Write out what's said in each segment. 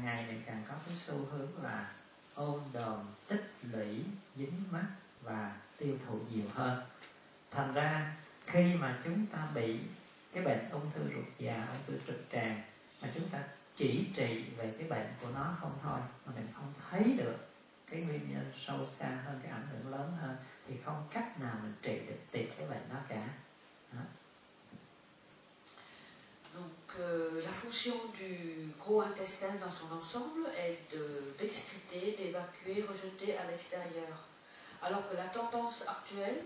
ngày mình càng có cái xu hướng là ôm đồm, tích lũy, dính mắc và tiêu thụ nhiều hơn. Thành ra khi mà chúng ta bị cái bệnh ung thư ruột già, ung thư trực tràng mà chúng ta chỉ trị về cái bệnh của nó không thôi, mà mình không thấy được cái nguyên nhân sâu xa hơn, cái ảnh hưởng lớn hơn, thì không cách nào mình trị được tiệt cái bệnh đó cả. Đó. Donc la fonction du gros intestin dans son ensemble est d'excréter, d'évacuer, rejeter à l'extérieur. Alors que la tendance actuelle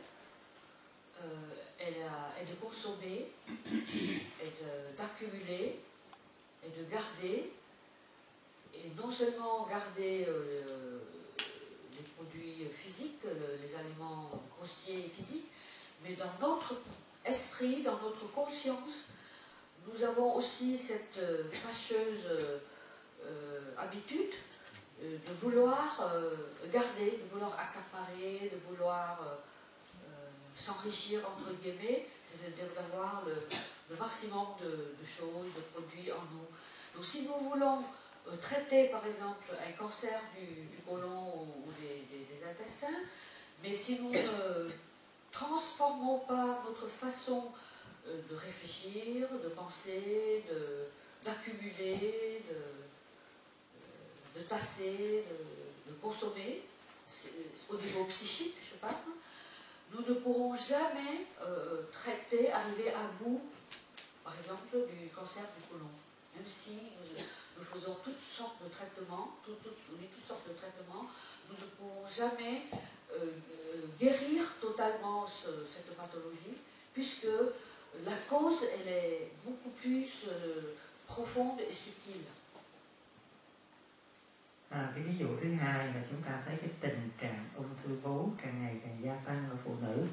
est de consommer, est d'accumuler, est de garder, et non seulement garder les produits physiques, les aliments grossiers et physiques, mais dans notre esprit, dans notre conscience, nous avons aussi cette fâcheuse habitude de vouloir garder, de vouloir accaparer, de vouloir s'enrichir entre guillemets, c'est-à-dire d'avoir le maximum de choses, de produits en nous. Donc si nous voulons traiter par exemple un cancer du côlon ou des intestins, mais si nous ne transformons pas notre façon de réfléchir, de penser, d'accumuler, de tasser, de consommer, au niveau psychique je parle, nous ne pourrons jamais traiter, arriver à bout, par exemple, du cancer du côlon. Même si nous faisons toutes sortes de traitements, toutes sortes de traitements, nous ne pourrons jamais guérir totalement cette pathologie, puisque la cause, elle est beaucoup plus profonde et subtile. Cái ví dụ thứ hai là chúng ta thấy cái tình trạng ung thư vú càng ngày càng gia tăng ở phụ nữ.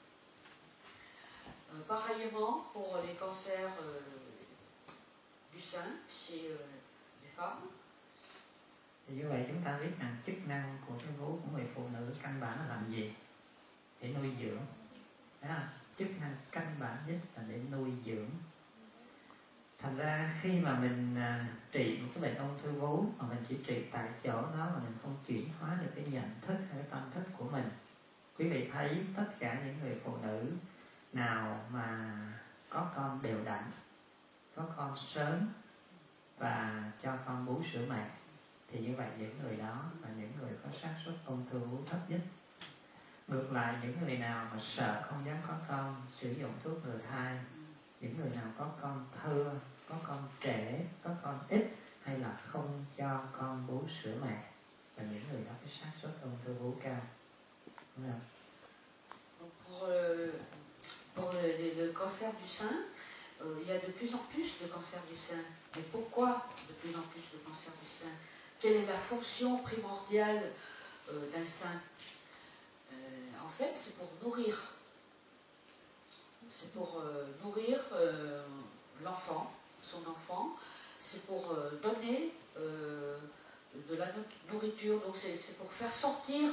Pareillement, pour les cancers du sein chez les femmes. Thì như vậy chúng ta biết rằng chức năng của cái vú của người phụ nữ căn bản là làm gì? Để nuôi dưỡng. Đấy không? Chức năng căn bản nhất là để nuôi dưỡng. Thành ra khi mà mình trị một cái bệnh ung thư vú mà mình chỉ trị tại chỗ đó mà mình không chuyển hóa được cái nhận thức hay cái tâm thức của mình, quý vị thấy tất cả những người phụ nữ nào mà có con đều đặn, có con sớm và cho con bú sữa mẹ, thì như vậy những người đó là những người có xác suất ung thư vú thấp nhất. Ngược lại, những người nào mà sợ không dám có con, sử dụng thuốc ngừa thai, những người nào có con thưa, có con trẻ, có con ít, hay là không cho con bú sữa mẹ, và những người đó cái xác suất ung thư vú cao. Đúng không? Pour le cancer du sein, il y a de plus en plus de cancer du sein. Mais pourquoi de plus en plus de cancer du sein? Quelle est la fonction primordiale d'un sein? En fait, c'est pour nourrir. C'est pour nourrir l'enfant, son enfant. C'est pour donner de la nourriture. Donc c'est pour faire sortir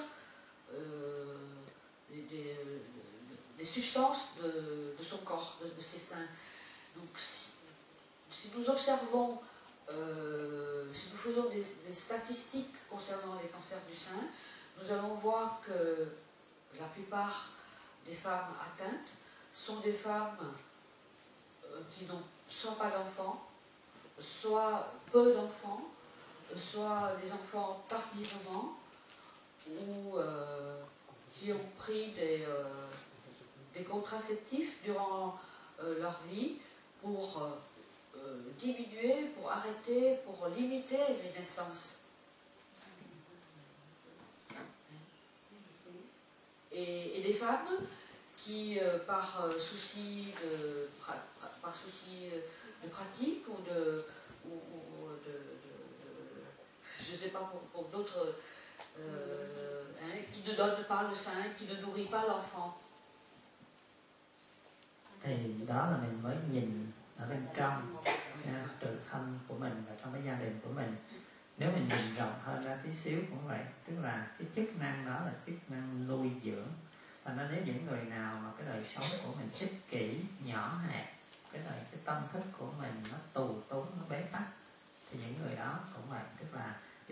des substances de son corps, de ses seins. Donc si nous observons, si nous faisons des statistiques concernant les cancers du sein, nous allons voir que la plupart des femmes atteintes sont des femmes qui n'ont soit pas d'enfants, soit peu d'enfants, soit des enfants tardivement, ou qui ont pris des contraceptifs durant leur vie pour diminuer, pour arrêter, pour limiter les naissances. Et des femmes qui, par souci de pratique ou je ne sais pas pour d'autres, qui ne donnent pas le sein, qui ne nourrit pas l'enfant. Thì đó là mình mới nhìn ở bên trong tự thân của mình và trong cái gia đình của mình. Nếu mình nhìn rộng hơn ra tí xíu cũng vậy, tức là cái chức năng đó là chức năng nuôi dưỡng. Và nó nếu những người nào mà cái đời sống của mình ích kỷ, nhỏ hẹp, cái tâm thức của mình nó tù túng, nó bế tắc, thì những người đó cũng vậy, tức là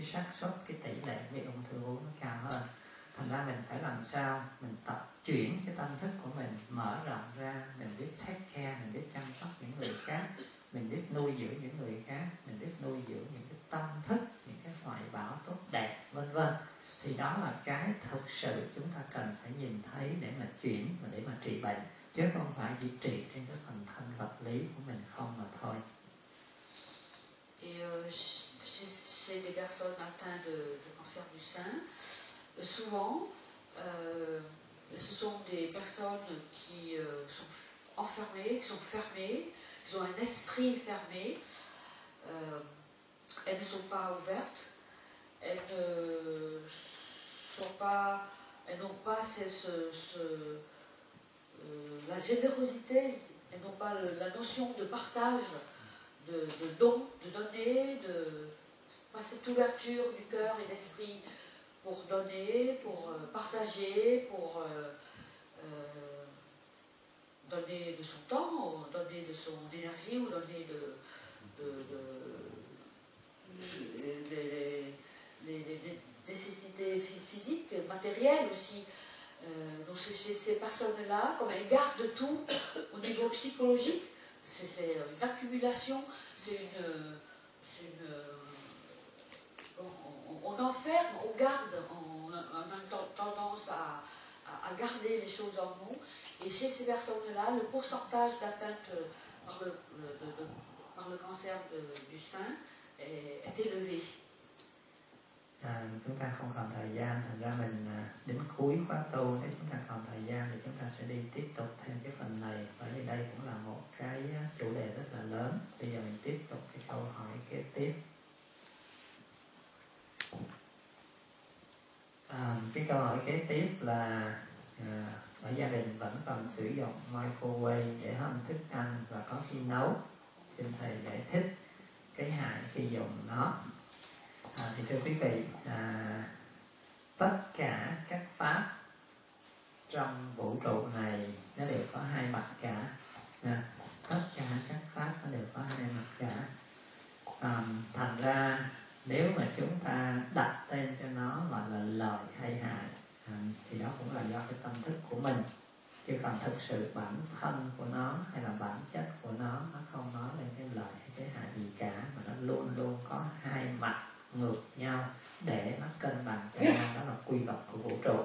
cái xác suất, cái tỷ lệ bị ung thư vú nó cao hơn. Thành ra mình phải làm sao mình tập chuyển cái tâm thức của mình, mở rộng ra, mình biết take care, mình biết chăm sóc những người khác, mình biết nuôi dưỡng những người khác, mình biết nuôi dưỡng những cái tâm thức, những cái hoài bão tốt đẹp, vân vân. Thì đó là cái thực sự chúng ta cần phải nhìn thấy để mà chuyển và để mà trị bệnh, chứ không phải chỉ trị trên cái phần thân vật lý của mình không mà thôi. Et chez des personnes atteintes de cancer du sein, souvent, ce sont des personnes qui sont enfermées, qui sont fermées, qui ont un esprit fermé. Elles ne sont pas ouvertes, elles n'ont pas la générosité, elles n'ont pas la notion de partage, de don, de donner, pas cette ouverture du cœur et d'esprit pour donner, pour partager, pour donner de son temps, ou donner de son énergie, ou donner les nécessités physiques, matérielles aussi. Donc chez ces personnes-là, comme elles gardent tout au niveau psychologique, c'est une accumulation, on enferme, on garde, on a tendance à garder les choses en nous. Et chez ces personnes-là, le pourcentage d'atteinte par le cancer du sein est élevé. Chúng ta không còn thời gian, thành ra mình đến cuối khóa tu, nếu chúng ta còn thời gian thì chúng ta sẽ đi tiếp tục thêm cái phần này, bởi vì đây cũng là một cái chủ đề rất là lớn. Bây giờ mình tiếp tục cái câu hỏi kế tiếp. Cái câu hỏi kế tiếp là ở gia đình vẫn còn sử dụng microwave để hâm thức ăn và có khi nấu. Xin thầy giải thích cái hại khi dùng nó. Thì thưa quý vị, tất cả các pháp trong vũ trụ này nó đều có hai mặt cả. Tất cả các pháp nó đều có hai mặt cả. Thành ra nếu mà chúng ta đặt tên cho nó gọi là lợi hay hại, thì đó cũng là do cái tâm thức của mình, chứ còn thực sự bản thân của nó hay là bản chất của nó không nói lên cái lợi hay cái hại gì cả, mà nó luôn luôn có hai mặt ngược nhau để nó cân bằng cho nhau. Đó là quy luật của vũ trụ.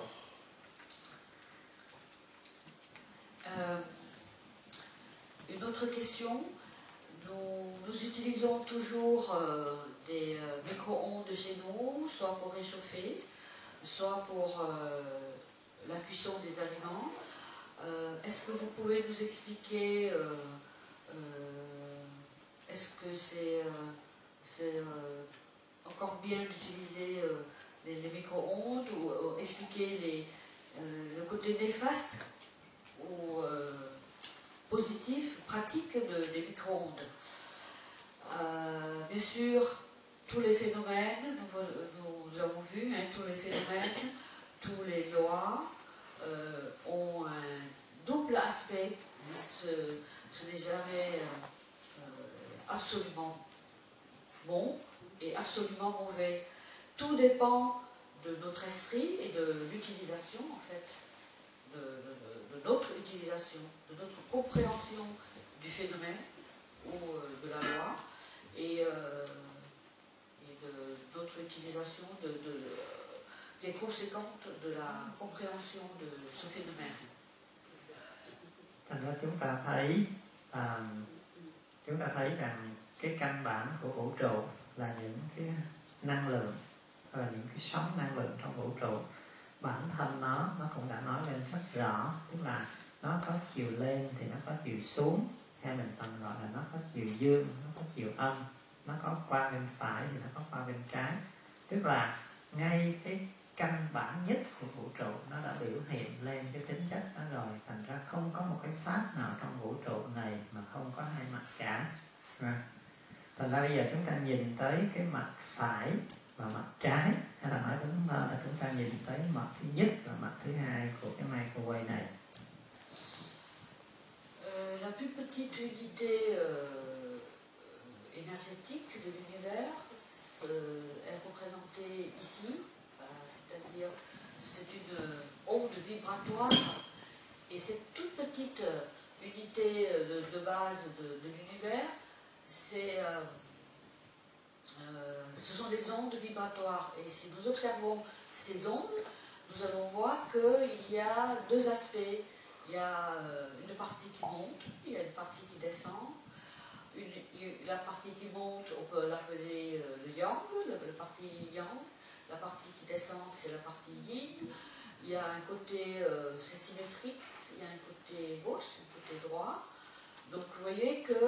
Une autre question. Nous utilisons toujours des micro-ondes chez nous, soit pour réchauffer, soit pour la cuisson des aliments. Est-ce que vous pouvez nous expliquer, est-ce que c'est encore bien d'utiliser les micro-ondes, ou expliquer le côté néfaste ou positif, pratique des micro-ondes? Bien sûr, tous les phénomènes, nous avons vu, tous les phénomènes, tous les lois ont un double aspect. Ce n'est jamais absolument bon et absolument mauvais. Tout dépend de notre esprit et de l'utilisation, en fait, de notre utilisation, de notre compréhension du phénomène ou de la loi, et de notre utilisation des conséquences de la compréhension de ce phénomène. Thành ra chúng ta thấy rằng cái căn bản của vũ trụ là những cái năng lượng, là những cái sóng năng lượng trong vũ trụ. Bản thân nó cũng đã nói lên rất rõ, tức là nó có chiều lên thì nó có chiều xuống, hay mình tầm gọi là nó có chiều dương, nó có chiều âm, nó có qua bên phải thì nó có qua bên trái. Tức là ngay cái căn bản nhất của vũ trụ nó đã biểu hiện lên cái tính chất đó rồi. Thành ra không có một cái pháp nào trong vũ trụ này mà không có hai mặt cả. Thành ra bây giờ chúng ta nhìn tới cái mặt phải và mặt trái, hay là nói đúng hơn là chúng ta nhìn tới mặt thứ nhất và mặt thứ hai của cái microwave này. La plus petite unité énergétique de l'univers est représentée ici, c'est-à-dire c'est une onde vibratoire et cette toute petite unité de base de l'univers, ce sont des ondes vibratoires. Et si nous observons ces ondes, nous allons voir qu'il y a deux aspects. Il y a une partie qui monte, il y a une partie qui descend. La partie qui monte, on peut l'appeler le yang, la partie yang. La partie qui descend, c'est la partie yin. Il y a un côté, c'est symétrique, il y a un côté gauche, un côté droit. Donc vous voyez que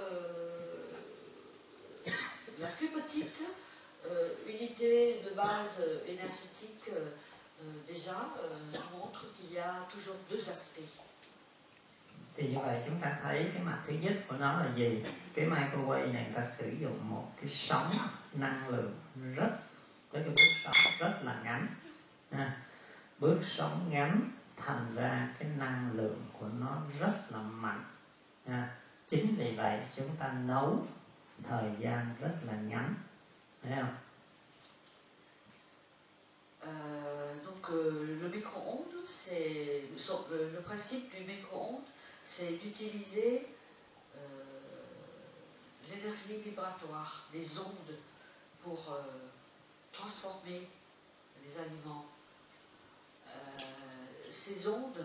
la plus petite unité de base énergétique déjà montre qu'il y a toujours deux aspects. Thì như vậy chúng ta thấy cái mặt thứ nhất của nó là gì? Cái microwave này ta sử dụng một cái sóng năng lượng rất, với cái bước sóng rất là ngắn. Bước sóng ngắn thành ra cái năng lượng của nó rất là mạnh. Chính vì vậy chúng ta nấu thời gian rất là ngắn. Thấy không? Donc le micro-ondes, c'est le principe du micro-ondes, c'est d'utiliser l'énergie vibratoire, des ondes pour transformer les aliments. Ces ondes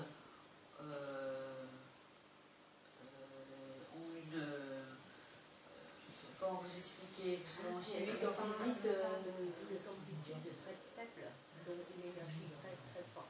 ont une... comment vous expliquer? Selon les chimiques en physique... des amplitudes très faibles, donc une énergie très très forte.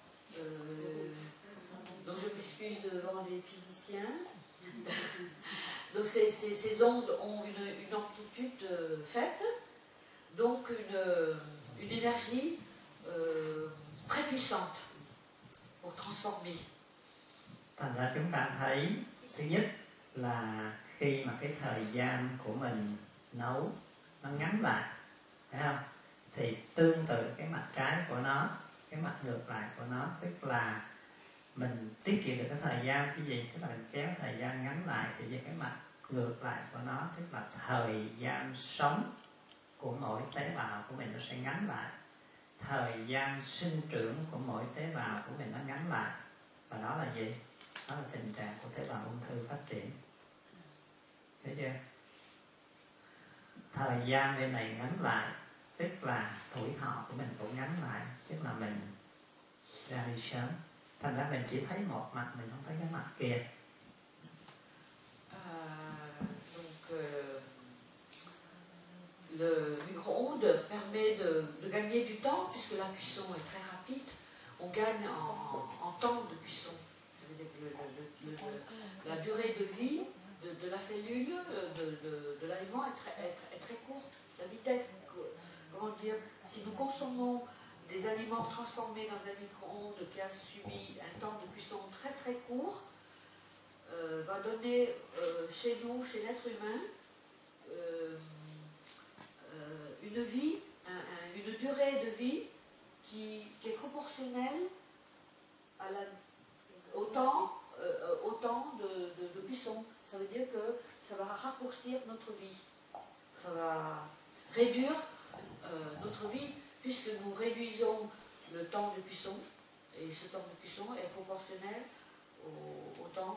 Donc je m'excuse devant les physiciens. Donc ces ondes ont une amplitude faible, donc une énergie très puissante pour transformer. Thành ra chúng ta thấy thứ nhất là khi mà cái thời gian của mình nấu nó ngắn lại, phải không? Thì tương tự cái mặt trái của nó, cái mặt ngược lại của nó, tức là mình tiết kiệm được cái thời gian. Cái gì? Tức là mình kéo thời gian ngắn lại. Thì về cái mặt ngược lại của nó, tức là thời gian sống của mỗi tế bào của mình nó sẽ ngắn lại. Thời gian sinh trưởng của mỗi tế bào của mình nó ngắn lại. Và đó là gì? Đó là tình trạng của tế bào ung thư phát triển. Thấy chưa? Thời gian bên này ngắn lại, tức là tuổi thọ của mình cũng ngắn lại, tức là mình ra đi sớm. Thành ra mình chỉ thấy một mặt, mình không thấy cái mặt kia. Le micro-ondes permet de gagner du temps puisque la cuisson est très rapide. On gagne en temps de cuisson. Ça veut dire que la durée de vie de la cellule, de l'aliment est très courte. La vitesse, comment dire, si nous consommons des aliments transformés dans un micro-ondes qui a subi un temps de cuisson très très court, va donner chez nous, chez l'être humain, une vie, une durée de vie qui est proportionnelle au temps de cuisson. Ça veut dire que ça va raccourcir notre vie. Ça va réduire notre vie puisque nous réduisons le temps de cuisson. Et ce temps de cuisson est proportionnel au temps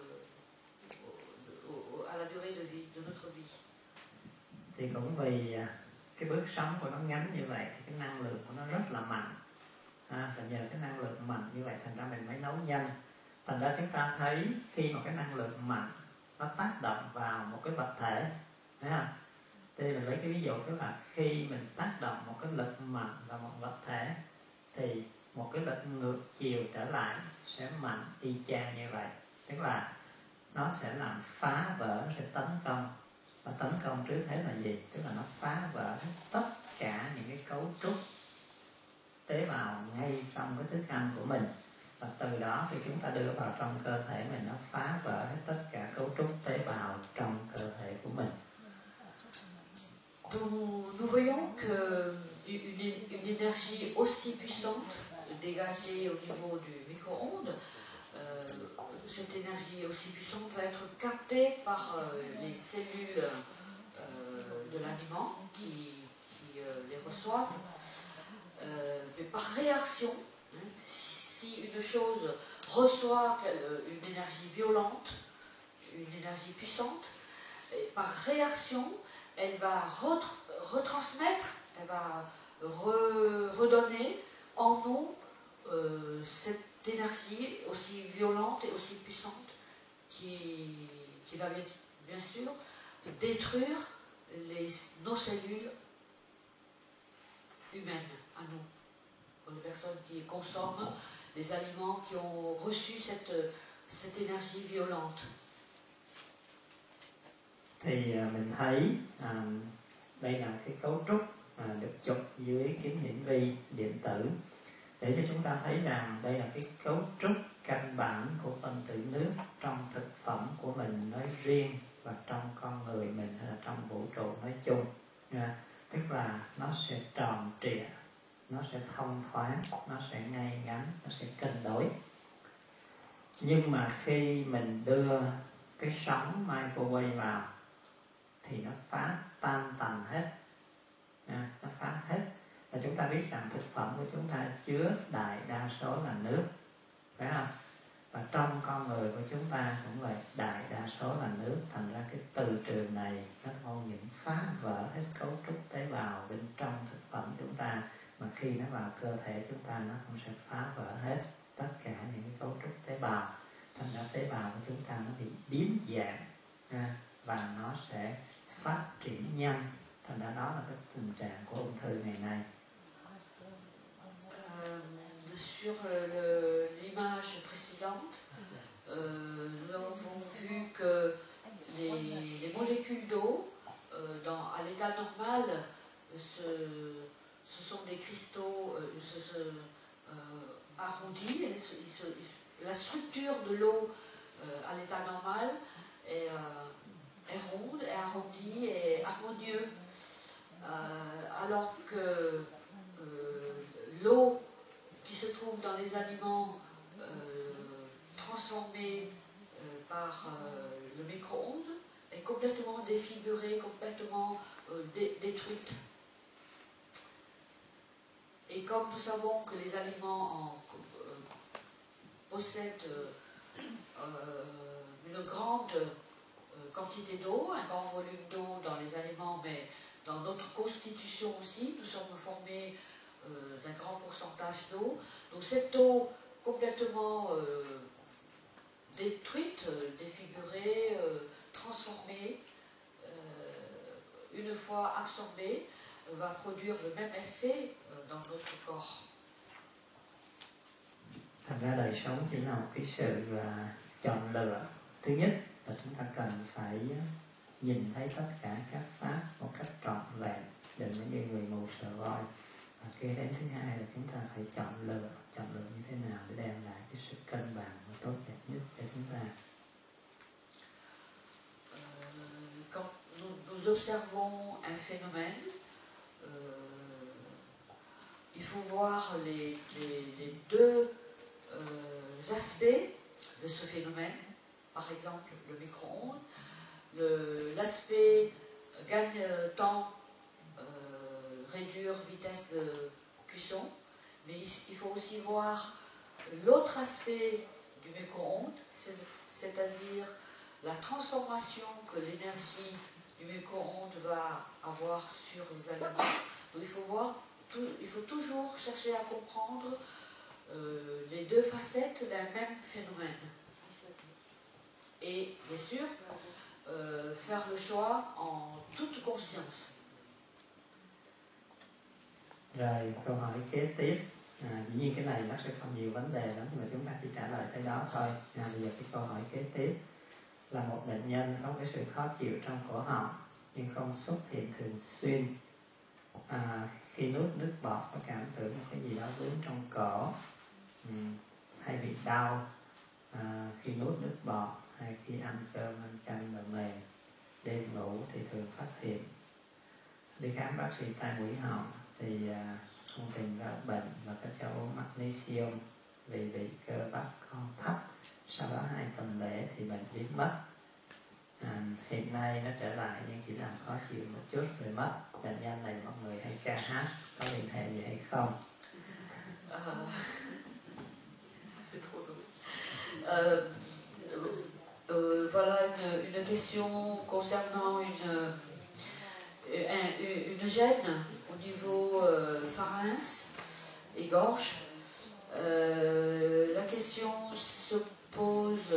à la durée de vie de notre vie. Thì cũng vì cái bước sống của nó ngắn như vậy thì cái năng lượng của nó rất là mạnh. Và nhờ cái năng lượng mạnh như vậy thành ra mình mới nấu nhanh. Thành ra chúng ta thấy khi mà cái năng lượng mạnh nó tác động vào một cái vật thể, thấy không? Thì mình lấy cái ví dụ tức là khi mình tác động một cái lực mạnh vào một vật thể thì một cái lực ngược chiều trở lại sẽ mạnh y chang như vậy. Tức là nó sẽ làm phá vỡ, nó sẽ tấn công. Và tấn công trước thế là gì? Tức là nó phá vỡ tất cả những cái cấu trúc tế bào ngay trong cái thức ăn của mình. Và từ đó khi chúng ta đưa vào trong cơ thể mình, nó phá vỡ hết tất cả cấu trúc tế bào trong cơ thể của mình. Donc, nous voyons qu'une énergie aussi puissante dégagée au niveau du micro-ondes, cette énergie aussi puissante va être captée par les cellules de l'aliment qui les reçoivent. mais par réaction, si une chose reçoit une énergie violente, une énergie puissante, et par réaction, elle va retransmettre, elle va redonner en nous cette énergie aussi violente et aussi puissante qui va bien sûr détruire nos cellules humaines à nous, pour les personnes qui consomment les aliments qui ont reçu cette énergie violente. Thì mình thấy đây là cái cấu trúc được chụp dưới kính hiển vi điện tử để cho chúng ta thấy rằng đây là cái cấu trúc căn bản của phân tử nước trong thực phẩm của mình nói riêng và trong con người mình hay là trong vũ trụ nói chung. Tức là nó sẽ tròn trịa, nó sẽ thông thoáng, nó sẽ ngay ngắn, nó sẽ cân đối. Nhưng mà khi mình đưa cái sóng microwave vào thì nó phá tan tành hết, nó phá hết. Và chúng ta biết rằng thực phẩm của chúng ta chứa đại đa số là nước, phải không? Và trong con người của chúng ta cũng vậy, đại đa số là nước. Thành ra cái từ trường này nó không những phá vỡ hết cấu trúc tế bào bên trong thực phẩm chúng ta, mà khi nó vào cơ thể chúng ta nó cũng sẽ phá vỡ hết tất cả những cái cấu trúc tế bào. Thành ra tế bào của chúng ta nó bị biến dạng và nó sẽ phát triển nhanh. Thành ra đó là cái tình trạng của ung thư ngày nay. Sur l'image précédente, nous avons vu que les molécules d'eau à l'état normal, ce sont des cristaux arrondis. La structure de l'eau à l'état normal est ronde, est arrondie et harmonieuse. Alors que l'eau qui se trouve dans les aliments transformés par le micro-ondes est complètement défigurée, complètement détruite. Et comme nous savons que les aliments possèdent une grande quantité d'eau, un grand volume d'eau dans les aliments, mais dans notre constitution aussi, nous sommes formés d'un grand pourcentage d'eau. Donc cette eau complètement détruite, défigurée, transformée, une fois absorbée, va produire le même effet dans notre corps. Thành ra đời sống chỉ là một cái sự chọn lựa. Thứ nhất là chúng ta cần phải nhìn thấy tất cả các pháp một cách trọn vẹn, đừng có như người mù sờ voi. Và kế đến thứ hai là chúng ta phải chọn lựa như thế nào để đem lại cái sự cân bằng và tốt đẹp nhất cho chúng ta. Quand nous observons un phénomène, il faut voir les deux aspects de ce phénomène. Par exemple, le micro-ondes, l'aspect gagne temps, réduire vitesse de cuisson, mais il faut aussi voir l'autre aspect du micro-ondes, c'est-à-dire la transformation que l'énergie du micro-ondes va avoir sur les aliments. Donc il faut toujours chercher à comprendre les deux facettes d'un même phénomène. Et bien sûr, faire le choix en toute conscience. Rồi câu hỏi kế tiếp, dĩ nhiên cái này nó sẽ không nhiều vấn đề lắm, nhưng mà chúng ta chỉ trả lời tới đó thôi. Bây giờ cái câu hỏi kế tiếp là một bệnh nhân có cái sự khó chịu trong cổ họng nhưng không xuất hiện thường xuyên. Khi nuốt nước bọt có cảm tưởng một cái gì đó vướng trong cổ, hay bị đau khi nuốt nước bọt, hay khi ăn cơm ăn canh và mềm, đêm ngủ thì thường phát hiện. Đi khám bác sĩ tai mũi họng thì không tìm ra bệnh và có cho uống magnesium vì bị cơ bắp con thấp. Sau đó 2 tuần lễ thì bệnh biến mất. Hiện nay nó trở lại nhưng chỉ làm khó chịu một chút rồi mất. Bệnh nhân này mọi người hay ca hát, có liên hệ gì hay không? C'est trop drôle. Voilà une question concernant une gêne au niveau pharynx et gorge. La question se pose,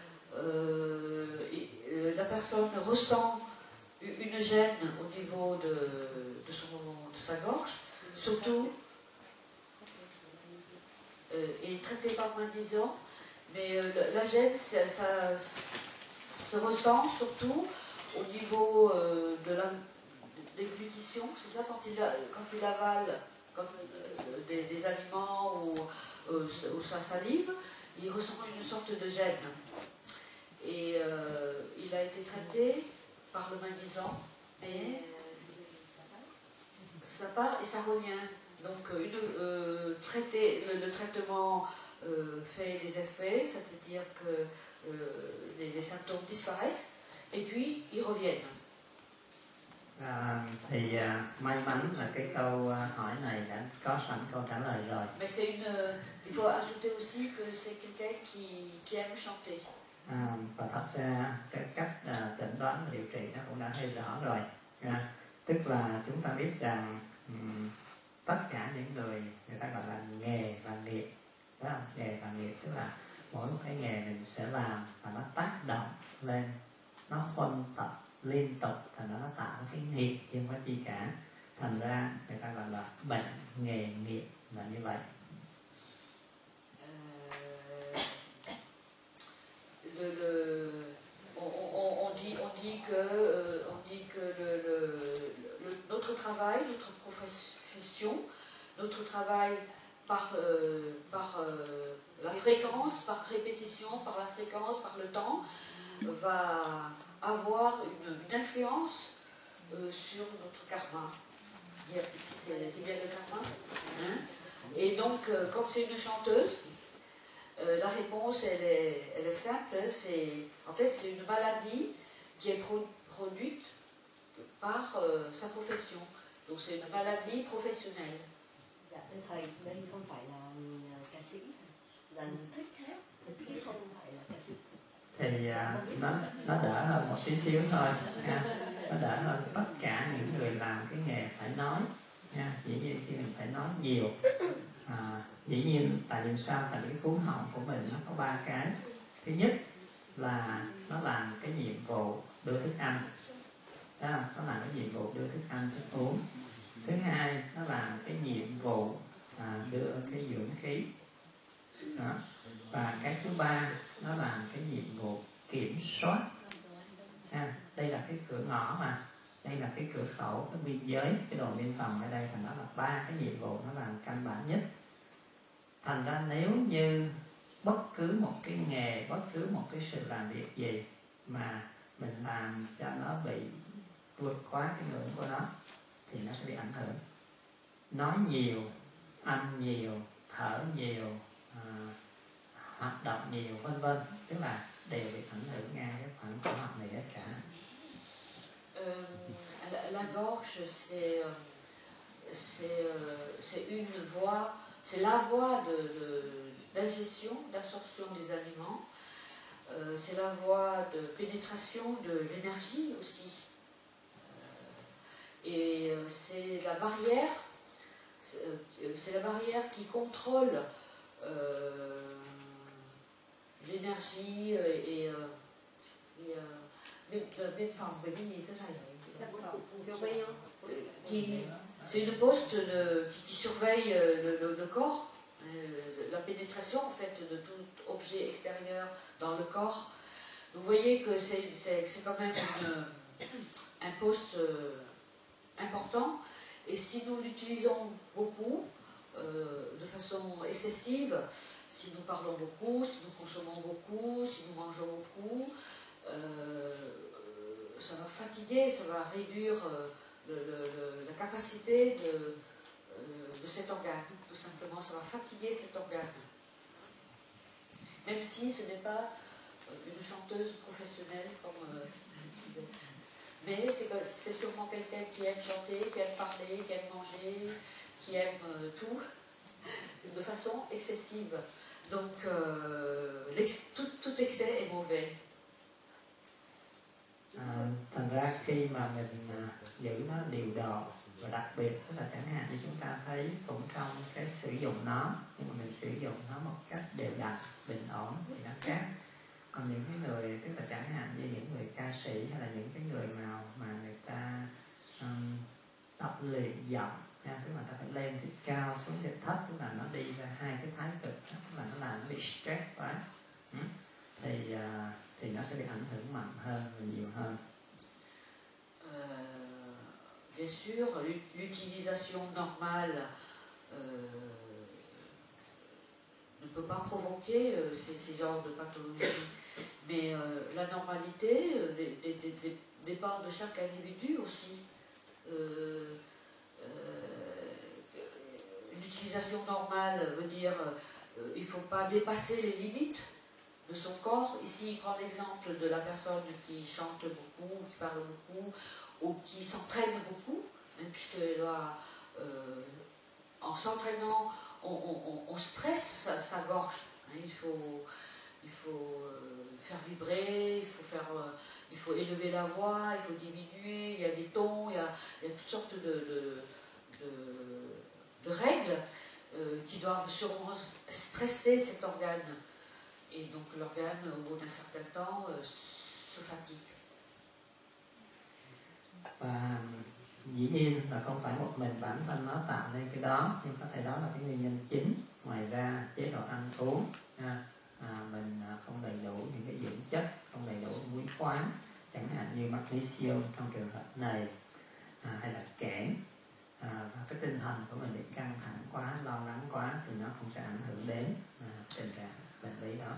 la personne ressent une gêne au niveau de sa gorge, surtout, est traitée par médisant, mais la gêne, ça se ressent surtout au niveau de la déglutition, c'est ça, quand il avale des aliments ou sa salive, il ressent une sorte de gêne. Et il a été traité par le médisant, mais ça part et ça revient. Donc le traitement fait des effets, c'est-à-dire que les symptômes disparaissent et puis ils reviennent. May mắn là cái câu hỏi này đã có sẵn câu trả lời rồi. Mais il faut ajouter aussi que c'est quelqu'un qui aime chanter. Và thật ra cái cách chẩn đoán và điều trị nó cũng đã hơi rõ rồi. Tức là chúng ta biết rằng tất cả những người ta gọi là nghề và nghiệp, đó không? Nghề và nghiệp tức là mỗi một cái nghề mình sẽ làm và nó tác động lên, nó huân tập liên tục, thành ra nó tạo cái nghiệp chứ không có chi cả. Thành ra người ta gọi là bệnh nghề nghiệp là như vậy. On dit que notre travail, notre profession, notre travail par la fréquence, par répétition, par la fréquence, par le temps, va avoir une influence sur notre karma. C'est bien le karma, hein? Et donc, comme c'est une chanteuse, la réponse, elle est simple. En fait, c'est une maladie qui est produite par sa profession. Donc, c'est une maladie professionnelle. Dạ, thầy, đây không phải là ca sĩ, là thích hát, chứ không phải là ca sĩ. Thì nó đỡ hơn một tí xíu thôi. Nó đỡ hơn tất cả những người làm cái nghề phải nói. Dĩ nhiên khi mình phải nói nhiều. Dĩ nhiên tại vì sao? Tại vì cái cuống họng của mình nó có 3 cái. Thứ nhất là nó làm cái nhiệm vụ đưa thức ăn, đó, nó làm cái nhiệm vụ đưa thức ăn thức uống. Thứ hai nó làm cái nhiệm vụ đưa cái dưỡng khí, đó. Và cái thứ ba nó làm cái nhiệm vụ kiểm soát. Đây là cái cửa ngõ mà, đây là cái cửa khẩu, cái biên giới, cái đồn biên phòng ở đây, thành đó là 3 cái nhiệm vụ nó làm căn bản nhất. Thành ra nếu như bất cứ một cái nghề, bất cứ một cái sự làm việc gì mà mình làm cho nó bị vượt quá cái ngưỡng của nó thì nó sẽ bị ảnh hưởng. Nói nhiều, ăn nhiều, thở nhiều, hoạt động nhiều, vân vân, tức là đều bị ảnh hưởng ngay cái khoảng cổ họng này hết cả. La gorge, c'est une voie, c'est la voie d'ingestion, d'absorption des aliments. C'est la voie de pénétration de l'énergie aussi. Et c'est la barrière qui contrôle l'énergie c'est une poste qui surveille le corps, la pénétration en fait de tout objet extérieur dans le corps. Vous voyez que c'est quand même un poste important, et si nous l'utilisons beaucoup, de façon excessive, si nous parlons beaucoup, si nous consommons beaucoup, si nous mangeons beaucoup, ça va fatiguer, ça va réduire la capacité de cet organe. Tout simplement, ça va fatiguer cet organe. Même si ce n'est pas une chanteuse professionnelle comme... mais c'est sûrement quelqu'un qui aime chanter, qui aime parler, qui aime manger, qui aime tout. de façon excessive. Donc, tout excès est mauvais. Thành ra khi mà mình giữ nó điều độ, và đặc biệt là chẳng hạn như chúng ta thấy cũng trong cái sử dụng nó, nhưng mà mình sử dụng nó một cách đều đặn, bình ổn thì nó khác. Còn những cái người, tức là chẳng hạn như những người ca sĩ hay là những cái người nào mà người ta tập luyện giọng, tức là ta phải lên thì cao xuống thì thấp, tức là nó đi ra hai cái thái cực, tức là nó làm nó bị stress quá, thì nó sẽ bị ảnh hưởng mạnh hơn và nhiều hơn. Bien sûr, l'utilisation normale ne peut pas provoquer ces genres de pathologies, mais la normalité dépend de chaque individu aussi. L'utilisation normale veut dire il ne faut pas dépasser les limites de son corps. Ici, il prend l'exemple de la personne qui chante beaucoup, qui parle beaucoup, ou qui s'entraîne beaucoup, puisque en s'entraînant, on stresse sa gorge. Il faut faire vibrer, il faut élever la voix, il faut diminuer, il y a des tons, il y a toutes sortes de règles qui doivent sûrement stresser cet organe. Et donc l'organe, au bout d'un certain temps, se fatigue. Và dĩ nhiên là không phải một mình bản thân nó tạo nên cái đó, nhưng có thể đó là cái nguyên nhân chính. Ngoài ra chế độ ăn uống, mình không đầy đủ những cái dưỡng chất, không đầy đủ muối khoáng, chẳng hạn như magnesium trong trường hợp này, hay là kẽm, và cái tinh thần của mình bị căng thẳng quá, lo lắng quá thì nó cũng sẽ ảnh hưởng đến tình trạng bệnh lý đó.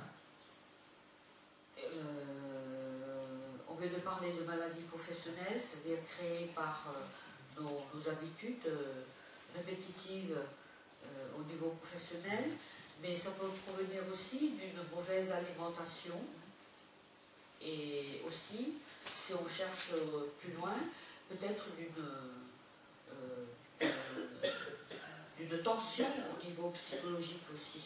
On vient de parler de maladies professionnelles, c'est-à-dire créées par nos habitudes répétitives au niveau professionnel, mais ça peut provenir aussi d'une mauvaise alimentation et aussi, si on cherche plus loin, peut-être d'une tension au niveau psychologique aussi.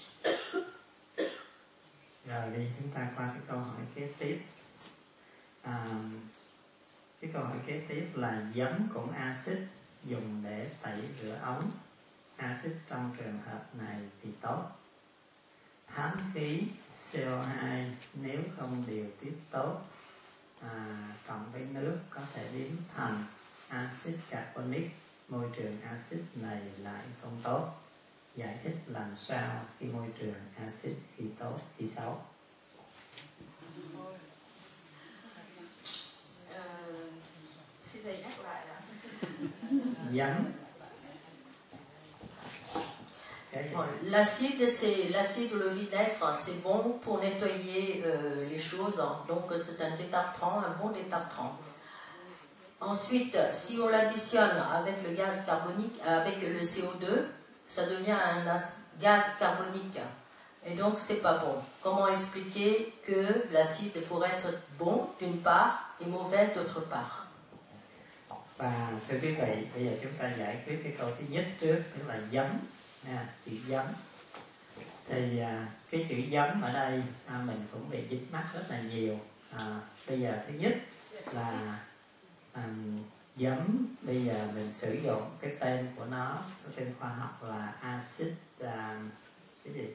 Rồi đi chúng ta qua cái câu hỏi kế tiếp. Cái câu hỏi kế tiếp là giấm cũng axit dùng để tẩy rửa ống. Axit trong trường hợp này thì tốt. Thám khí CO2 nếu không điều tiết tốt cộng với nước có thể biến thành axit carbonic. Môi trường axit này lại không tốt. Giải thích làm sao khi môi trường axit khi tốt, khi xấu. Xin thầy nhắc lại ạ. Giấm. L'acide, le vinaigre, c'est bon pour nettoyer les choses, donc c'est un détartrant, un bon détartrant. Ensuite, si on l'additionne avec le gaz carbonique, avec le CO2, ça devient un gaz carbonique. Et donc, c'est pas bon. Comment expliquer que l'acide pourrait être bon d'une part et mauvais d'autre part? Và thưa quý vị, bây giờ chúng ta giải quyết cái câu thứ nhất trước, tức là giấm, chữ giấm. Thì cái chữ giấm ở đây mình cũng bị dính mắc rất là nhiều. Bây giờ thứ nhất là giấm, bây giờ mình sử dụng cái tên của nó, cái tên khoa học là axit cái gì?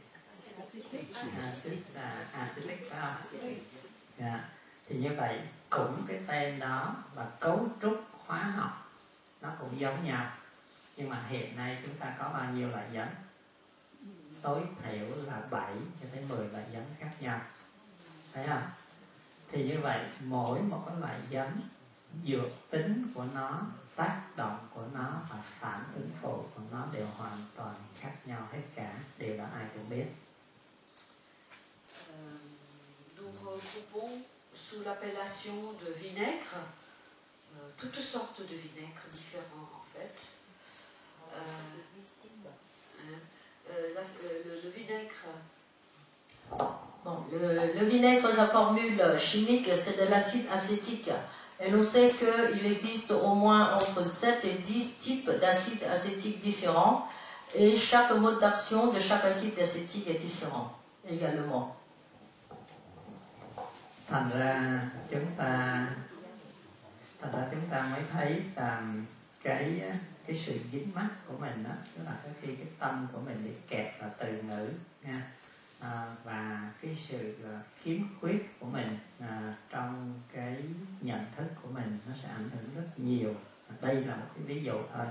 Acidic, phải không? Thì như vậy cũng cái tên đó và cấu trúc hóa học nó cũng giống nhau, nhưng mà hiện nay chúng ta có bao nhiêu loại giấm? Tối thiểu là 7 cho tới 10 loại giấm khác nhau, thấy không? Thì như vậy mỗi một cái loại giấm, dược tính của nó, tác động của nó và phản ứng phụ của nó đều hoàn toàn khác nhau hết cả. Điều đó ai cũng biết. Nous regroupons sous l'appellation de vinaigre toutes sortes de vinaigres différents en fait. Le vinaigre. Bon, le vinaigre, la formule chimique, c'est de l'acide acétique. Et l'on sait qu'il existe au moins entre 7 et 10 types d'acides acétiques différents. Et chaque mode d'action de chaque acide acétique est différent également. Thành ra chúng ta mới thấy là cái sự dính mắc của mình đó, tức là khi cái tâm của mình bị kẹt vào từ ngữ nha, và cái sự khiếm khuyết của mình trong cái nhận thức của mình nó sẽ ảnh hưởng rất nhiều. Đây là một cái ví dụ thôi.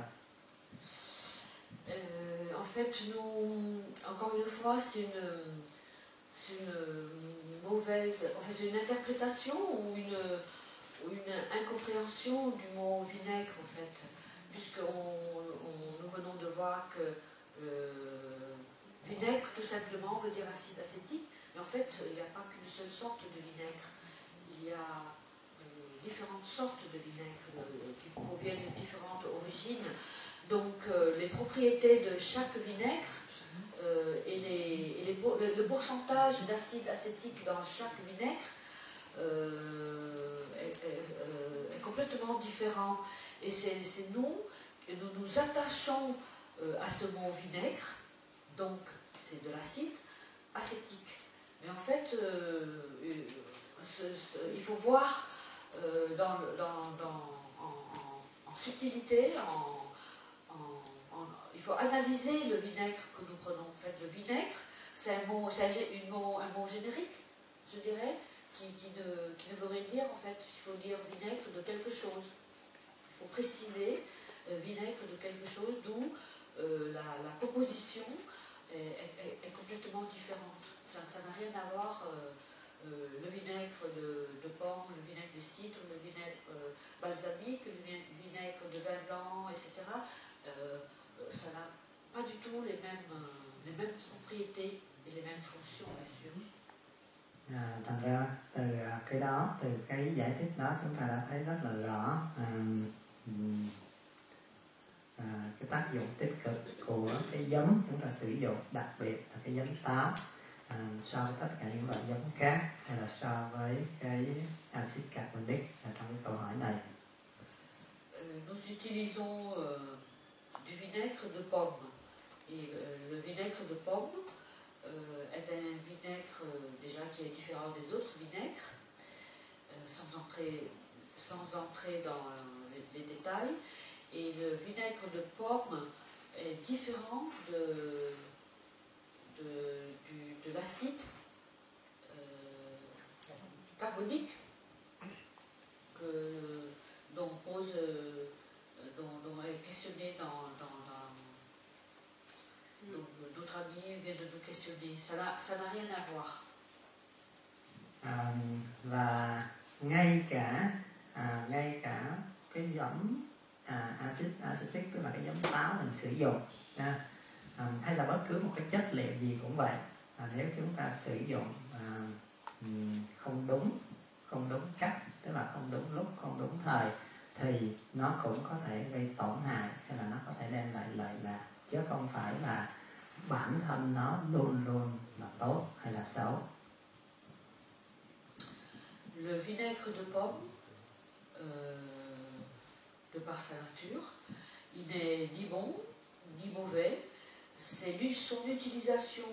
En fait, nous, encore une fois, c'est une mauvaise, en fait, c'est une interprétation ou une incompréhension du mot vinaigre, en fait, puisque nous venons de voir que vinaigre, tout simplement, veut dire acide acétique, mais en fait, il n'y a pas qu'une seule sorte de vinaigre. Il y a différentes sortes de vinaigre qui proviennent de différentes origines. Donc, les propriétés de chaque vinaigre et le pourcentage d'acide acétique dans chaque vinaigre est complètement différent. Et c'est nous nous attachons à ce mot vinaigre, donc c'est de l'acide acétique. Mais en fait, il faut voir en subtilité, il faut analyser le vinaigre que nous prenons. En fait, le vinaigre, c'est un mot générique, je dirais, qui ne veut rien dire. En fait, il faut dire vinaigre de quelque chose. Il faut préciser vinaigre de quelque chose, d'où la composition est complètement différente. Ça n'a rien à voir. Le vinaigre de pomme, le vinaigre de cidre, le vinaigre balsamique, le vinaigre de vin blanc, etc. Ça n'a pas du tout les mêmes propriétés et les mêmes fonctions, bien sûr. Thành ra từ cái đó, từ cái giải thích đó chúng ta đã thấy rất là rõ cái tác dụng tích cực của cái giống chúng ta sử dụng, đặc biệt là cái giống táo, so với tất cả những loại giống khác, hay là so với cái axit carbonic trong cái câu hỏi này. Nous utilisons du vinaigre de pomme. Et le vinaigre de pomme est un vinaigre déjà qui est différent des autres vinaigres, sans entrer dans les détails. Et le vinaigre de pomme est différent de l'acide carbonique dont est questionné notre ami vient de nous questionner. Ça n'a rien à voir. Và ngay cả cái giống acetic, tức là cái giống táo mình sử dụng, hay là bất cứ một cái chất liệu gì cũng vậy, nếu chúng ta sử dụng không đúng cách, tức là không đúng lúc, không đúng thời, thì nó cũng có thể gây tổn hại, hay là nó có thể đem lại lợi lạc, chứ không phải là bản thân nó luôn luôn là tốt hay là xấu. Le vinaigre de pomme, de par sa nature, il n'est ni bon ni mauvais. C'est son utilisation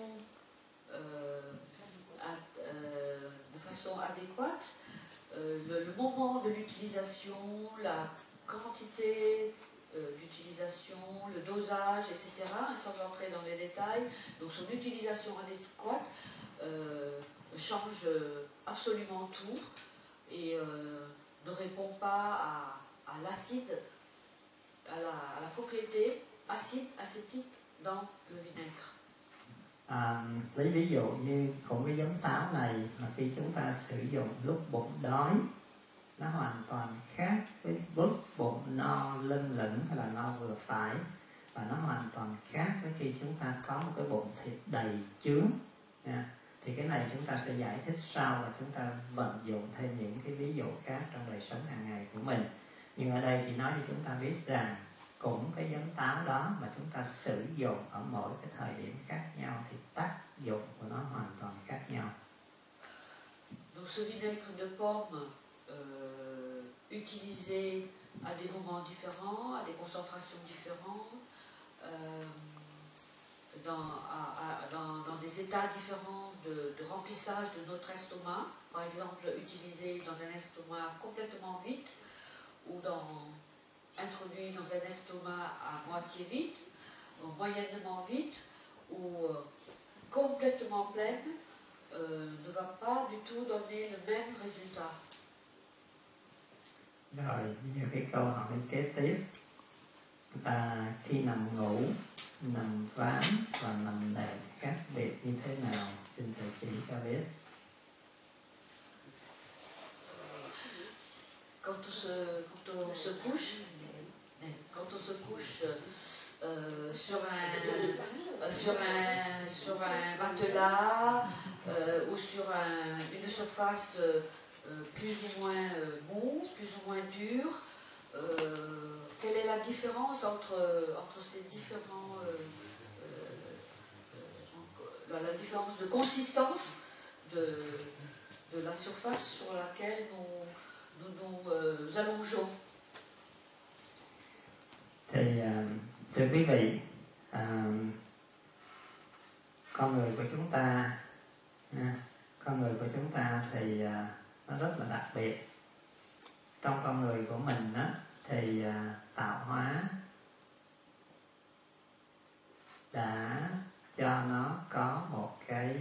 de façon adéquate, le moment de l'utilisation, la quantité d'utilisation, le dosage, etc., sans entrer dans les détails. Donc son utilisation adéquate change absolument tout et ne répond pas à l'acide, à la propriété acide, acétique dans le vinaigre. Lấy ví dụ như của cái giống táo này mà khi chúng ta sử dụng lúc bụng đói, nó hoàn toàn khác với lúc bụng no lưng lửng hay là no vừa phải, và nó hoàn toàn khác với khi chúng ta có một cái bụng thịt đầy chướng. Thì cái này chúng ta sẽ giải thích sau, và chúng ta vận dụng thêm những cái ví dụ khác trong đời sống hàng ngày của mình. Nhưng ở đây thì nói cho chúng ta biết rằng cũng cái giống táo đó mà chúng ta sử dụng ở mỗi cái thời điểm khác nhau thì tác dụng của nó hoàn toàn khác nhau. Donc ce vinaigre de pomme utilisé à des moments différents, à des concentrations différentes, dans des états différents de remplissage de notre estomac, par exemple utilisé dans un estomac complètement vide ou introduit dans un estomac à moitié vide, ou moyennement vide ou complètement pleine, ne va pas du tout donner le même résultat. Rồi, bây giờ cái câu hỏi kế tiếp là khi nằm ngủ, nằm ván và nằm nệm khác biệt như thế nào? Xin thầy chỉ cho biết. Quand on se couche sur un matelas ou sur une surface plus ou moins mou, plus ou moins dure, quelle est la différence entre ces différents la différence de consistance de la surface sur laquelle nous allongeons. Thì thưa quý vị, con người của chúng ta thì nó rất là đặc biệt. Trong con người của mình á, thì tạo hóa đã cho nó có một cái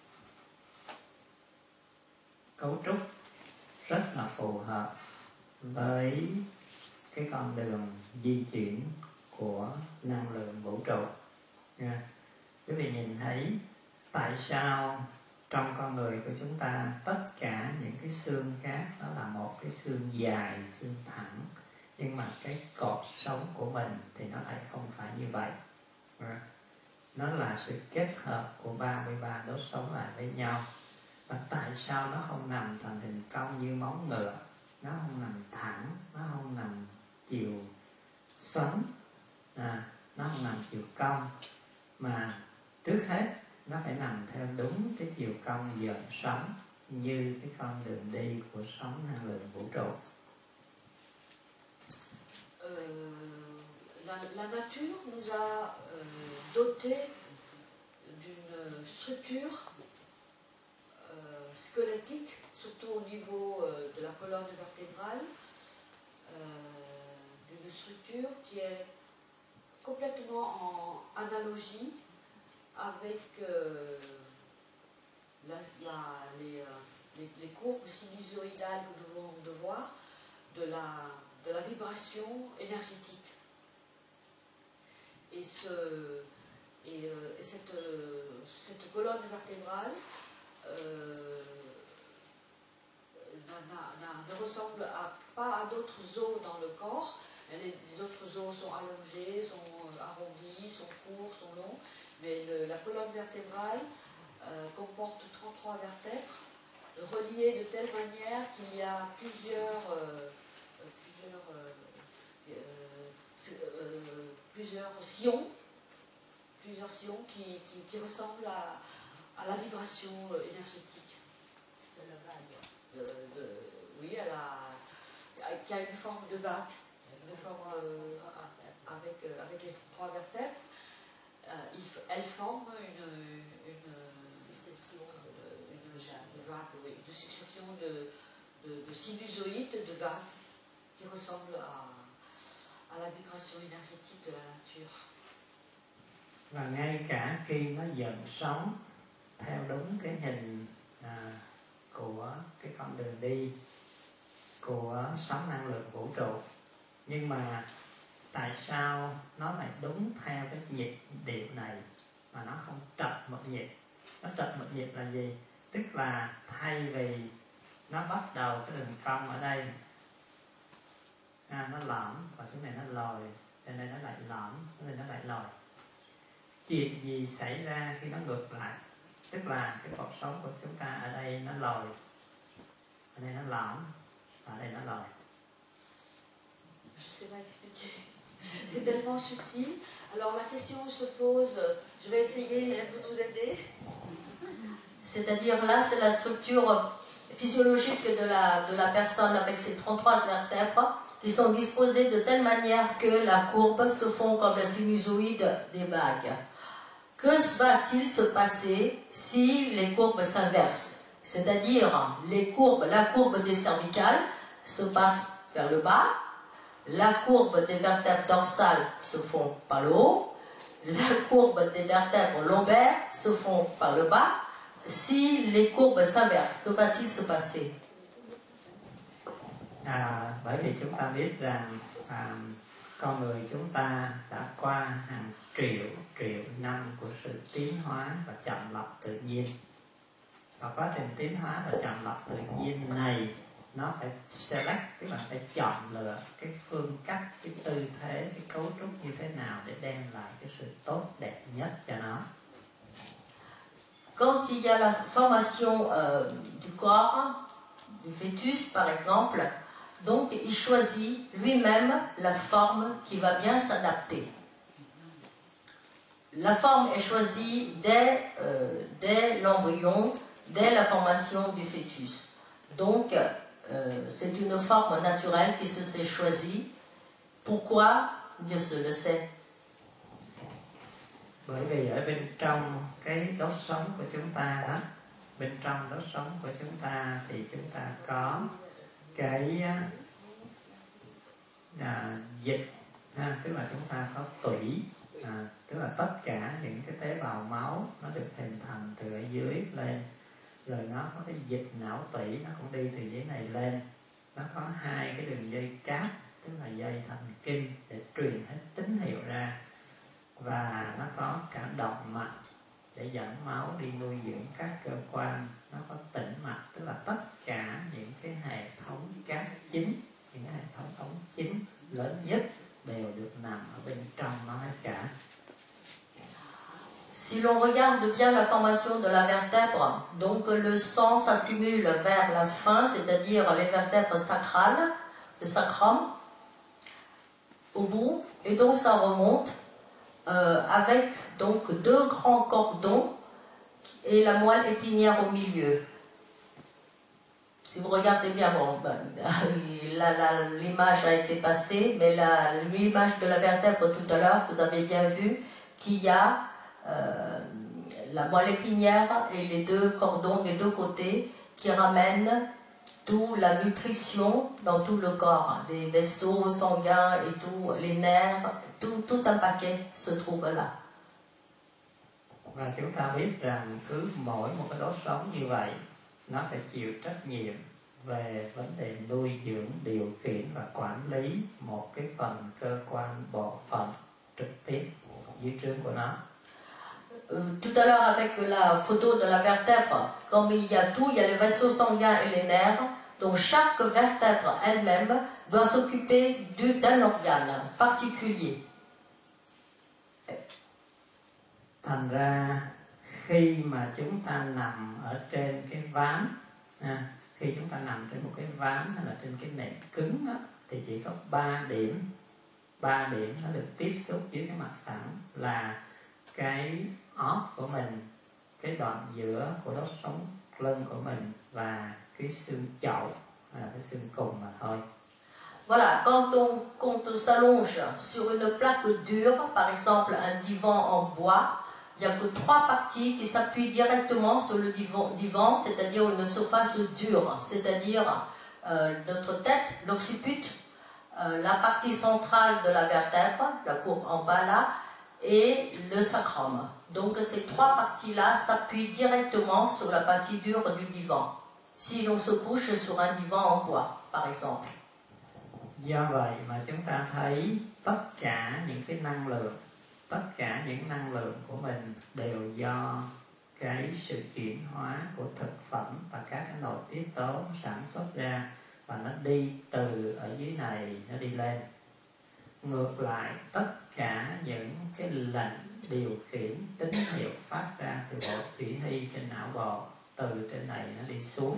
cấu trúc rất là phù hợp với cái con đường di chuyển của năng lượng vũ trụ. Quý vị nhìn thấy tại sao trong con người của chúng ta tất cả những cái xương khác đó là một cái xương dài, xương thẳng, nhưng mà cái cột sống của mình thì nó lại không phải như vậy. Nó là sự kết hợp của 33 đốt sống lại với nhau. Và tại sao nó không nằm thành hình cong như móng ngựa, nó không nằm thẳng, nó không nằm chiều xoắn, nó không nằm chiều cong, mà trước hết nó phải nằm theo đúng cái chiều cong dợn sóng như cái con đường đi của sóng năng lượng vũ trụ. La nature nous a doté d'une structure squelettique, surtout au niveau de la colonne vertébrale, d'une structure qui est complètement en analogie avec les courbes sinusoïdales que nous venons de voir de la vibration énergétique. Et cette colonne vertébrale ne ressemble pas à d'autres os dans le corps. Les autres os sont allongés, sont arrondis, sont courts, sont longs, mais la colonne vertébrale comporte 33 vertèbres reliées de telle manière qu'il y a plusieurs sillons qui ressemblent à la vibration énergétique. Oui, qui a une forme de vague, une forme avec les 3 vertèbres. Elles forment une vague, oui, une succession de sinusoïdes, de vagues qui ressemblent à la vibration énergétique de la nature. Và ngay cả khi nó dần sóng theo đúng cái hình của cái con đường đi của sóng năng lượng vũ trụ, nhưng mà tại sao nó lại đúng theo cái nhịp điệu này mà nó không trật một nhịp? Nó trật một nhịp là gì? Tức là thay vì nó bắt đầu cái đường cong ở đây, nó lõm và xuống này nó lồi, trên đây nó lại lõm, xuống đây nó lại lồi. Chuyện gì xảy ra khi nó ngược lại? Tức là cái cột sống của chúng ta ở đây nó lồi, ở đây nó lõm, ở đây nó lồi. Je sais pas expliquer. C'est tellement subtil. Alors la question se pose, je vais essayer, vous nous aider. C'est-à-dire là, c'est la structure physiologique de la personne avec ses 33 vertèbres qui sont disposées de telle manière que la courbe se fond comme la sinusoïde des vagues. Que va-t-il se passer si les courbes s'inversent? C'est-à-dire, la courbe des cervicales se passe vers le bas, la courbe des vertèbres dorsales se font par le haut, la courbe des vertèbres lombaires se font par le bas. Si les courbes s'inversent, que va-t-il se passer? Bởi vì chúng ta biết rằng con người chúng ta đã qua hàng triệu năm của sự tiến hóa và chọn lọc tự nhiên. Và quá trình tiến hóa và chọn lọc tự nhiên này nó phải select, tức là phải chọn lựa cái phương cách, cái tư thế, cái cấu trúc như thế nào để đem lại cái sự tốt đẹp nhất cho nó. Quand il y a la formation du corps, du fœtus par exemple, donc il choisit lui-même la forme qui va bien s'adapter. La forme est choisie dès l'embryon, dès la formation du fœtus. Donc c'est une forme naturelle qui se s'est choisie. Pourquoi? Dieu seul le sait. Bởi vì ở bên trong cái đốt sống của chúng ta đó, bên trong đốt sống của chúng ta thì chúng ta có cái dịch, tức là chúng ta có tủy, tức là tất cả những cái tế bào máu nó được hình thành từ ở dưới lên, rồi nó có cái dịch não tủy, nó cũng đi từ dưới này lên, nó có hai cái đường dây cáp, tức là dây thần kinh để truyền hết tín hiệu ra, và nó có cả động mạch để dẫn máu đi nuôi dưỡng các cơ quan, nó có tĩnh mạch, tức là tất cả những cái hệ thống cáp chính, những cái hệ thống ống chính lớn nhất đều được nằm ở bên trong nó hết cả. Si l'on regarde bien la formation de la vertèbre, donc le sang s'accumule vers la fin, c'est-à-dire les vertèbres sacrales, le sacrum, au bout, et donc ça remonte avec donc deux grands cordons et la moelle épinière au milieu. Si vous regardez bien, bon, l'image a été passée, mais l'image de la vertèbre tout à l'heure, vous avez bien vu qu'il y a la moelle épinière et les deux cordons des deux côtés qui ramènent toute la nutrition dans tout le corps, des vaisseaux sanguins et tout, les nerfs, tout un paquet se trouve là. Và chúng ta biết rằng cứ mỗi một cái đốt sống như vậy, nó phải chịu trách nhiệm về vấn đề nuôi dưỡng, điều khiển và quản lý một cái phần cơ quan bộ phận trực tiếp dưới trướng của nó. Tout à l'heure avec la photo de la vertèbre, comme il y a tout, il y a les vaisseaux sanguins et les nerfs, donc chaque vertèbre elle-même doit s'occuper d'un organe particulier. Thành ra khi mà chúng ta nằm ở trên cái ván, khi chúng ta nằm trên một cái ván hay là trên cái nệm cứng đó, thì chỉ có 3 điểm nó được tiếp xúc với cái mặt phẳng là cái ót của mình, cái đoạn giữa của đốt sống lưng của mình và cái xương chậu, cái xương cùng mà thôi. Voilà, quand on s'allonge sur une plaque dure, par exemple un divan en bois, il n'y a que 3 parties qui s'appuient directement sur le divan, c'est-à-dire une surface dure, c'est-à-dire notre tête, l'occiput, la partie centrale de la vertèbre, la courbe en bas là, et le sacrum. Donc ces 3 parties-là s'appuient directement sur la partie dure du divan, si l'on se couche sur un divan en bois, par exemple. Do vậy mà chúng ta thấy tất cả những năng lượng của mình đều do cái sự chuyển hóa của thực phẩm và các cái nội tiết tố sản xuất ra, và nó đi từ ở dưới này nó đi lên. Ngược lại, tất cả những cái lệnh điều khiển tín hiệu phát ra từ bộ chỉ huy trên não bộ, từ trên này nó đi xuống.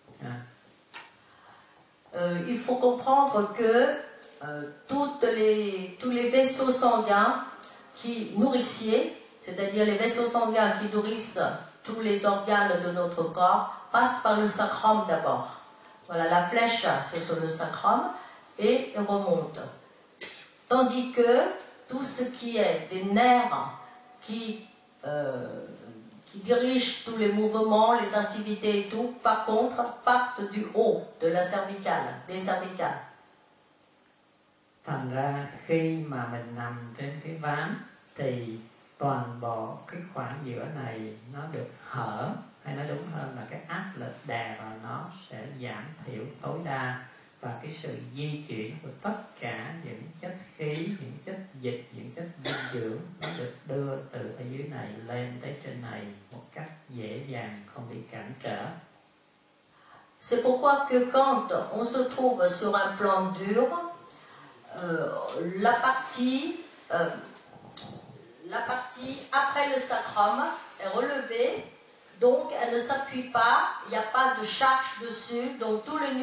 Il faut comprendre que tous les vaisseaux sanguins qui nourriciers, c'est-à-dire les vaisseaux sanguins qui nourrissent tous les organes de notre corps, passent par le sacrum d'abord. Voilà, la flèche, c'est sur le sacrum et remonte. Tandis que tout ce qui est des nerfs qui qui dirigent tous les mouvements, les activités et tout, par contre, partent du haut, de la cervicale, des cervicales. Thành ra khi mà mình nằm trên cái ván thì toàn bộ cái khoảng giữa này nó được hở, hay nói đúng hơn là cái áp lực đè vào nó sẽ giảm thiểu tối đa, và cái sự di chuyển của tất cả những chất khí, những chất dịch, những chất dinh dưỡng nó được đưa từ ở dưới này lên tới trên này một cách dễ dàng, không bị cản trở. C'est pourquoi que quand on se trouve sur un plan dur, la partie après le sacrum est relevée, donc elle ne s'appuie pas, il n'y a pas de charge dessus, donc tous les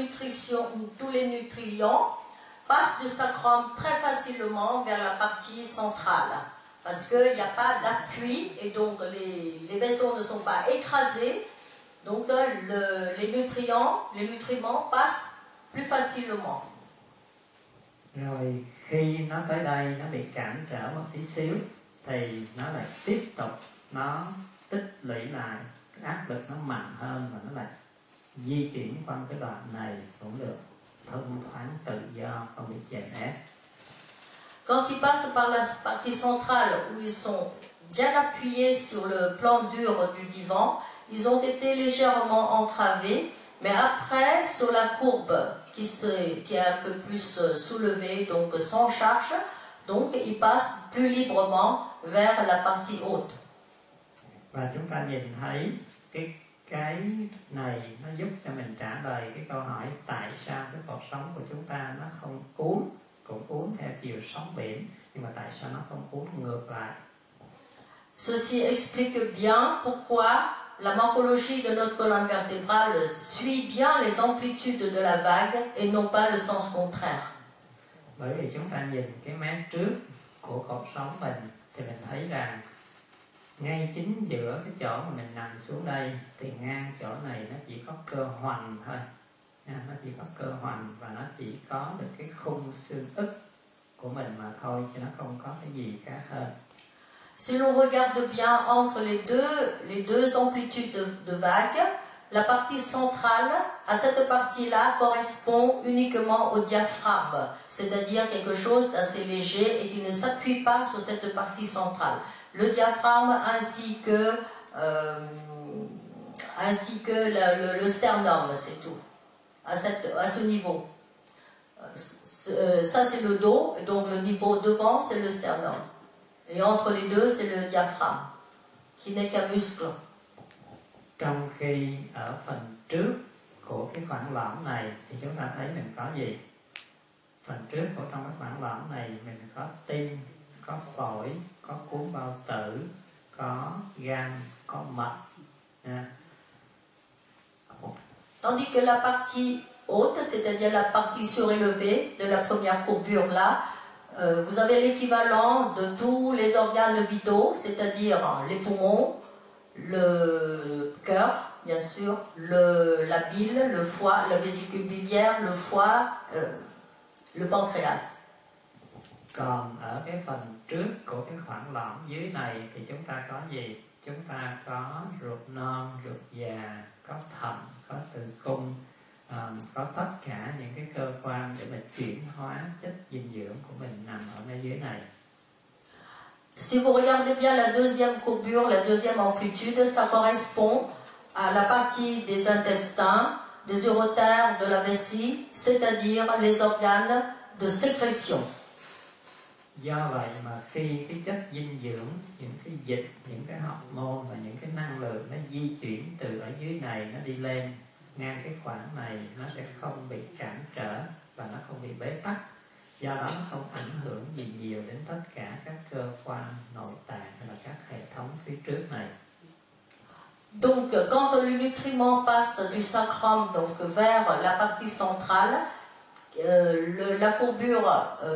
nutriments passent du sacrum très facilement vers la partie centrale, parce qu'il n'y a pas d'appui et donc les vaisseaux ne sont pas écrasés, donc les nutriments passent plus facilement. Rồi khi nó tới đây nó bị cản trở một tí xíu thì nó lại tiếp tục nó tích lũy lại, cái áp lực nó mạnh hơn và nó lại di chuyển qua cái đoạn này cũng được thông thoáng tự do, không bị chèn ép. Quand ils passent par la partie centrale où ils sont bien appuyés sur le plan dur du divan, ils ont été légèrement entravés, mais après sur la courbe qui est un peu plus soulevée, donc sans charge, donc ils passent plus librement vers la partie haute. Và chúng ta nhìn thấy cái này nó giúp cho mình trả lời cái câu hỏi tại sao cái cột sống của chúng ta nó không uốn, cũng uốn theo chiều sóng biển, nhưng mà tại sao nó không uốn ngược lại. Ceci explique bien pourquoi la morphologie de notre colonne vertébrale suit bien les amplitudes de la vague et non pas le sens contraire. Bởi vì chúng ta nhìn cái mé trước của cột sống mình thì mình thấy rằng ngay chính giữa cái chỗ mà mình nằm xuống đây thì ngang chỗ này nó chỉ có cơ hoành thôi, nó chỉ có cơ hoành và nó chỉ có được cái khung xương ức của mình mà thôi, chứ nó không có cái gì khác hơn. Si l'on regarde bien entre les deux amplitudes de vague, la partie centrale, à cette partie-là, correspond uniquement au diaphragme, c'est-à-dire quelque chose d'assez léger et qui ne s'appuie pas sur cette partie centrale. Le diaphragme ainsi que le sternum, c'est tout, à ce niveau. Ça c'est le dos, donc le niveau devant c'est le sternum. Et entre les deux, c'est le diaphragme, qui n'est qu'un muscle. Trong khi ở phần trước của cái khoảng lõm này thì chúng ta thấy mình có gì? Phần trước của trong cái khoảng lõm này mình có tim, có phổi, có cuống bao tử, có gan, có mật. Tandis que la partie haute, c'est-à-dire la partie surélevée de la première courbure là, vous avez l'équivalent de tous les organes vitaux, c'est-à-dire les poumons, le cœur, bien sûr, la bile, le foie, la vésicule biliaire, le foie, le pancréas. Còn ở cái phần trước của cái khoảng lõm dưới này thì chúng ta có gì? Chúng ta có ruột non, ruột già, có thận, có tử cung, có tất cả những cái cơ quan để mà chuyển hóa chất dinh dưỡng của mình nằm ở ngay dưới này. Si vous regardez bien la deuxième courbure, la deuxième amplitude, ça correspond à la partie des intestins, des uretères, de la vessie, c'est-à-dire les organes de sécrétion. Do vậy mà khi cái chất dinh dưỡng, những cái dịch, những cái hormone và những cái năng lượng nó di chuyển từ ở dưới này nó đi lên ngang cái khoảng này, nó sẽ không bị cản trở và nó không bị bế tắc. Do đó nó không ảnh hưởng gì nhiều đến tất cả các cơ quan nội tạng hay là các hệ thống phía trước này. Donc, quand le nutriment passe du sacrum donc vers la partie centrale, la courbure,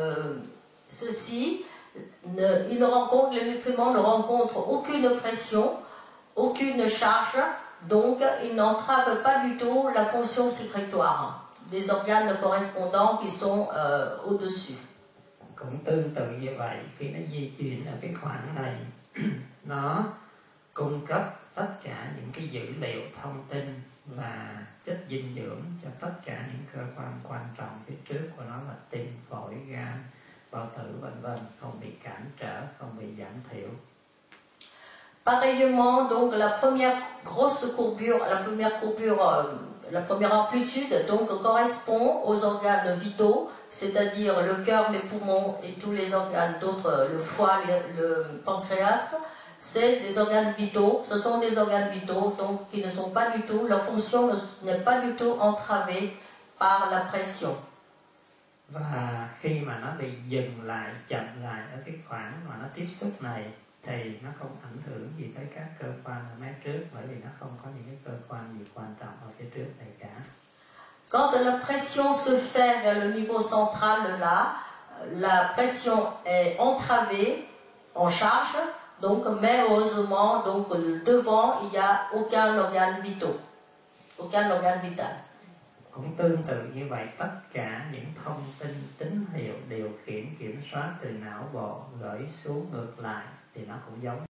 ceci, les nutriments ne rencontrent aucune pression, aucune charge, donc ils n'entravent pas du tout la fonction sécrétoire des organes correspondants qui sont au-dessus. Cũng tương tự như vậy, khi nó di chuyển ở cái khoảng này, nó cung cấp tất cả những cái dữ liệu thông tin và chất dinh dưỡng cho tất cả những cơ quan quan trọng phía trước của nó là tim, phổi, gan, bao tử vân vân, không bị cản trở, không bị giảm thiểu. Pareillement, donc la première grosse courbure, la première amplitude donc correspond aux organes vitaux, c'est-à-dire le cœur, les poumons et tous les organes d'autres, le foie, le pancréas. C'est des organes vitaux, ce sont des organes vitaux donc qui ne sont pas du tout, leur fonction n'est pas du tout entravée par la pression. Và khi mà nó bị dừng lại, chậm lại ở cái khoảng mà nó tiếp xúc này thì nó không ảnh hưởng gì tới các cơ quan ở mé trước, bởi vì nó không có những cái cơ quan gì quan trọng ở phía trước này cả. Quand la pression se fait vers le niveau central là, la pression est entravée en charge, donc mais heureusement donc devant il n'y a aucun organe vital. Cũng tương tự như vậy, tất cả những thông tin, tín hiệu, điều khiển, kiểm soát từ não bộ gửi xuống ngược lại thì nó cũng giống